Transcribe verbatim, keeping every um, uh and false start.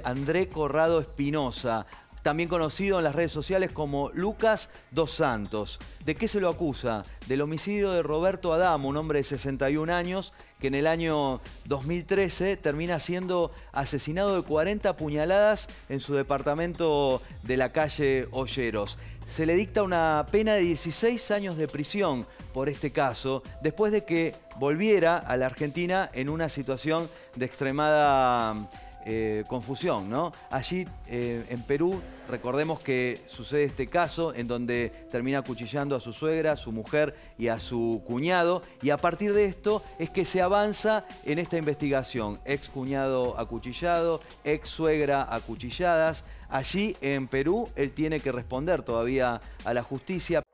André Corrado Espinosa, también conocido en las redes sociales como Lucas dos Santos. ¿De qué se lo acusa? Del homicidio de Roberto Adamo, un hombre de sesenta y un años, que en el año dos mil trece termina siendo asesinado de cuarenta puñaladas en su departamento de la calle Olleros. Se le dicta una pena de dieciséis años de prisión por este caso, después de que volviera a la Argentina en una situación de extremada Eh, confusión, ¿no? Allí eh, en Perú, recordemos que sucede este caso en donde termina acuchillando a su suegra, a su mujer y a su cuñado, y a partir de esto es que se avanza en esta investigación. Ex cuñado acuchillado, ex suegra acuchilladas. Allí en Perú él tiene que responder todavía a la justicia.